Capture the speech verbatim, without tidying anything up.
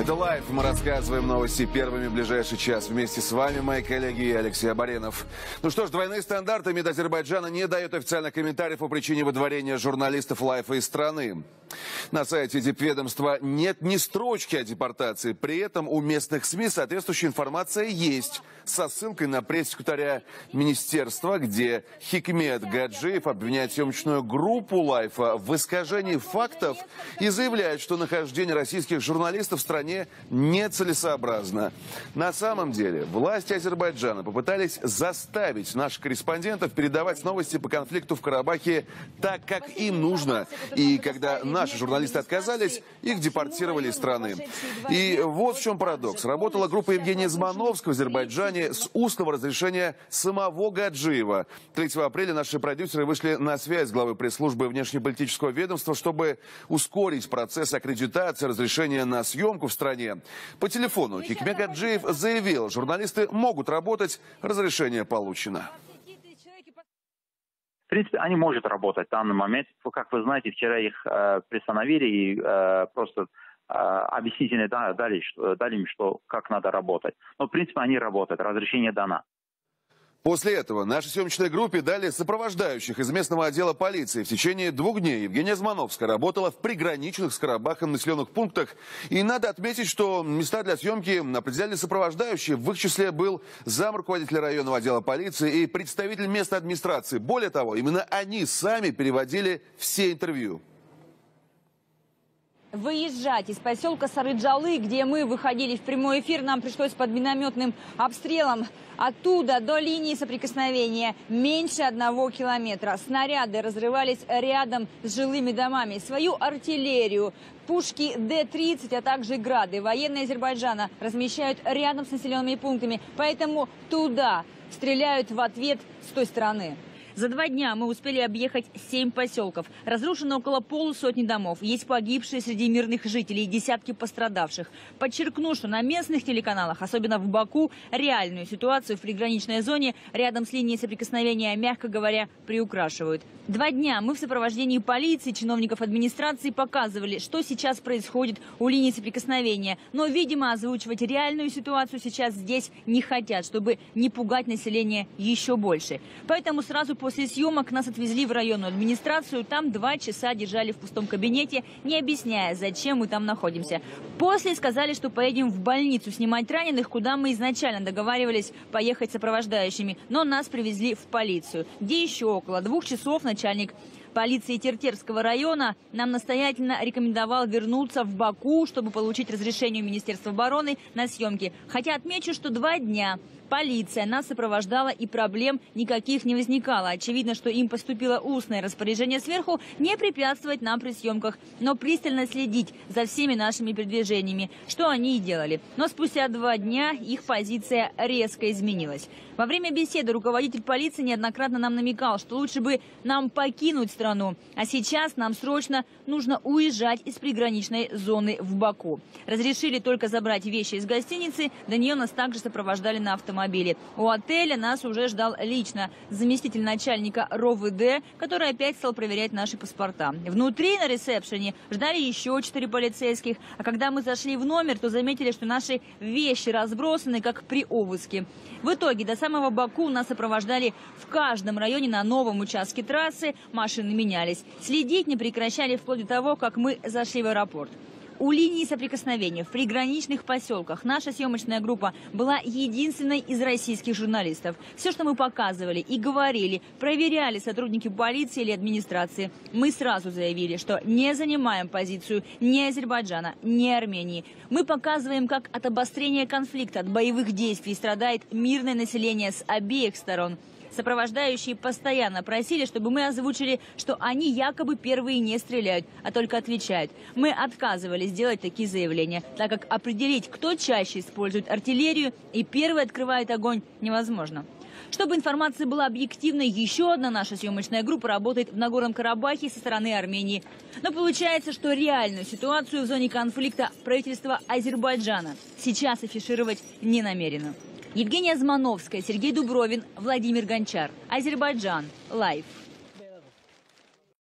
Это лайв. Мы рассказываем новости первыми в ближайший час. Вместе с вами мои коллеги и Алексей Абаренов. Ну что ж, двойные стандарты. МИД Азербайджана не дает официальных комментариев по причине выдворения журналистов лайфа из страны. На сайте дипведомства нет ни строчки о депортации. При этом у местных СМИ соответствующая информация есть. Со ссылкой на пресс-секретаря министерства, где Хикмет Гаджиев обвиняет съемочную группу лайфа в искажении фактов и заявляет, что нахождение российских журналистов в стране нецелесообразно. На самом деле, власти Азербайджана попытались заставить наших корреспондентов передавать новости по конфликту в Карабахе так, как им нужно. И когда наши журналисты отказались, их депортировали из страны. И вот в чем парадокс. Работала группа Евгения Змановского в Азербайджане с устного разрешения самого Гаджиева. третьего апреля наши продюсеры вышли на связь с главой пресс-службы внешнеполитического ведомства, чтобы ускорить процесс аккредитации, разрешения на съемку в стране. По телефону Хикмет Гаджиев заявил, журналисты могут работать, разрешение получено. В принципе, они могут работать в данный момент. Как вы знаете, вчера их э, приостановили и э, просто э, объяснительно дали, что, дали им, что, как надо работать. Но, в принципе, они работают, разрешение дано. После этого нашей съемочной группе дали сопровождающих из местного отдела полиции. В течение двух дней Евгения Змановская работала в приграничных с Карабахом населенных пунктах. И надо отметить, что места для съемки определяли сопровождающие. В их числе был зам руководителя районного отдела полиции и представитель местной администрации. Более того, именно они сами переводили все интервью. Выезжать из поселка Сарыджалы, где мы выходили в прямой эфир, нам пришлось под минометным обстрелом. Оттуда до линии соприкосновения меньше одного километра. Снаряды разрывались рядом с жилыми домами. Свою артиллерию, пушки Д тридцать, а также грады военные Азербайджана размещают рядом с населенными пунктами. Поэтому туда стреляют в ответ с той стороны. За два дня мы успели объехать семь поселков. Разрушено около полусотни домов. Есть погибшие среди мирных жителей и десятки пострадавших. Подчеркну, что на местных телеканалах, особенно в Баку, реальную ситуацию в приграничной зоне рядом с линией соприкосновения, мягко говоря, приукрашивают. Два дня мы в сопровождении полиции, чиновников администрации показывали, что сейчас происходит у линии соприкосновения. Но, видимо, озвучивать реальную ситуацию сейчас здесь не хотят, чтобы не пугать население еще больше. Поэтому сразу после съемок нас отвезли в районную администрацию. Там два часа держали в пустом кабинете, не объясняя, зачем мы там находимся. После сказали, что поедем в больницу снимать раненых, куда мы изначально договаривались поехать сопровождающими. Но нас привезли в полицию, где еще около двух часов начальник полиции Тертерского района нам настоятельно рекомендовал вернуться в Баку, чтобы получить разрешение Министерства обороны на съемки. Хотя отмечу, что два дня полиция нас сопровождала и проблем никаких не возникало. Очевидно, что им поступило устное распоряжение сверху не препятствовать нам при съемках, но пристально следить за всеми нашими передвижениями, что они и делали. Но спустя два дня их позиция резко изменилась. Во время беседы руководитель полиции неоднократно нам намекал, что лучше бы нам покинуть страну, а сейчас нам срочно нужно уезжать из приграничной зоны в Баку. Разрешили только забрать вещи из гостиницы, до нее нас также сопровождали на автомобиле. У отеля нас уже ждал лично заместитель начальника РОВД, который опять стал проверять наши паспорта. Внутри на ресепшене ждали еще четыре полицейских, а когда мы зашли в номер, то заметили, что наши вещи разбросаны, как при обыске. В итоге до самого Баку нас сопровождали в каждом районе на новом участке трассы, машины менялись. Следить не прекращали вплоть до того, как мы зашли в аэропорт. У линии соприкосновения в приграничных поселках наша съемочная группа была единственной из российских журналистов. Все, что мы показывали и говорили, проверяли сотрудники полиции или администрации. Мы сразу заявили, что не занимаем позицию ни Азербайджана, ни Армении. Мы показываем, как от обострения конфликта, от боевых действий страдает мирное население с обеих сторон. Сопровождающие постоянно просили, чтобы мы озвучили, что они якобы первые не стреляют, а только отвечают. Мы отказывались делать такие заявления, так как определить, кто чаще использует артиллерию и первый открывает огонь, невозможно. Чтобы информация была объективной, еще одна наша съемочная группа работает в Нагорном Карабахе со стороны Армении. Но получается, что реальную ситуацию в зоне конфликта правительство Азербайджана сейчас афишировать не намерено. Евгения Змановская, Сергей Дубровин, Владимир Гончар. Азербайджан. Лайв.